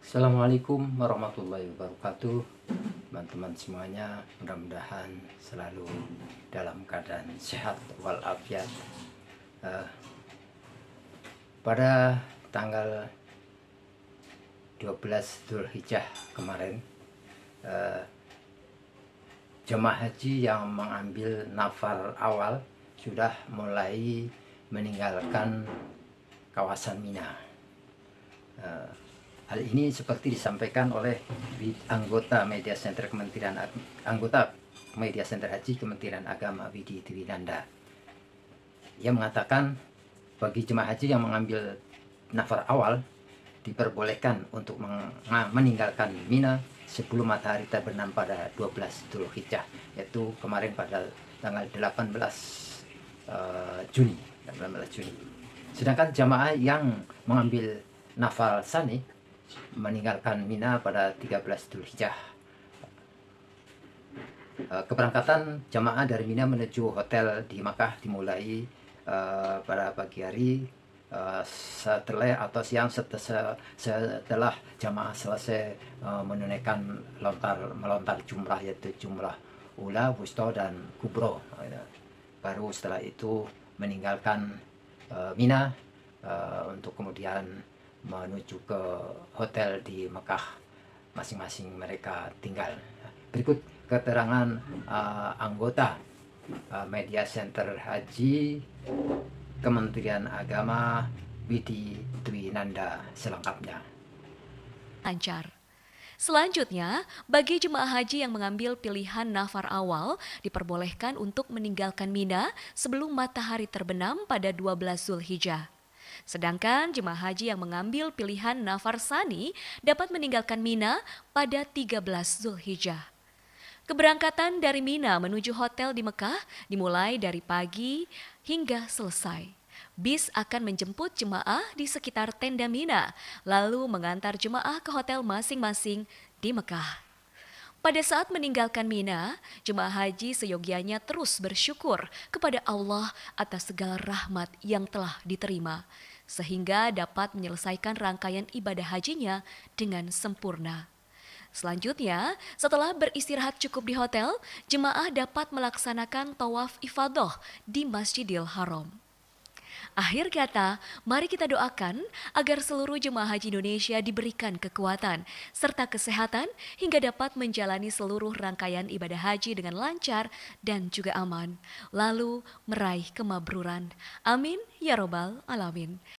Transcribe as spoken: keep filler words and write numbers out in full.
Assalamualaikum warahmatullahi wabarakatuh. Teman-teman semuanya, mudah-mudahan selalu dalam keadaan sehat walafiat. Uh, pada tanggal dua belas Dzulhijjah kemarin, uh, jemaah haji yang mengambil nafar awal sudah mulai meninggalkan kawasan Mina. Uh, Hal ini seperti disampaikan oleh anggota Media Center Kementerian anggota Media Center Haji Kementerian Agama Widi Dwinanda. Ia mengatakan bagi jemaah haji yang mengambil nafar awal diperbolehkan untuk meninggalkan Mina sebelum matahari terbenam pada dua belas Dzulhijjah, yaitu kemarin pada tanggal delapan belas Juni. Sedangkan jemaah yang mengambil nafar tsani meninggalkan Mina pada tiga belas Dzulhijjah. Keberangkatan jamaah dari Mina menuju hotel di Makkah dimulai uh, pada pagi hari uh, setelah atau siang setelah, setelah jamaah selesai uh, menunaikan lontar melontar jumrah, yaitu jumrah ula, wusta, dan kubro. Baru setelah itu meninggalkan uh, Mina uh, untuk kemudian menuju ke hotel di Mekah masing-masing mereka tinggal. Berikut keterangan uh, anggota uh, Media Center Haji Kementerian Agama Widi Dwinanda selengkapnya. Lancar. Selanjutnya, bagi jemaah haji yang mengambil pilihan nafar awal diperbolehkan untuk meninggalkan Mina sebelum matahari terbenam pada dua belas Dzulhijjah. Sedangkan jemaah haji yang mengambil pilihan nafar tsani dapat meninggalkan Mina pada tiga belas Dzulhijjah. Keberangkatan dari Mina menuju hotel di Mekah dimulai dari pagi hingga selesai. Bis akan menjemput jemaah di sekitar tenda Mina, lalu mengantar jemaah ke hotel masing-masing di Mekah. Pada saat meninggalkan Mina, jemaah haji seyogianya terus bersyukur kepada Allah atas segala rahmat yang telah diterima, sehingga dapat menyelesaikan rangkaian ibadah hajinya dengan sempurna. Selanjutnya, setelah beristirahat cukup di hotel, jemaah dapat melaksanakan tawaf ifadah di Masjidil Haram. Akhir kata, mari kita doakan agar seluruh jemaah haji Indonesia diberikan kekuatan serta kesehatan hingga dapat menjalani seluruh rangkaian ibadah haji dengan lancar dan juga aman, lalu meraih kemakburan. Amin ya robbal alamin.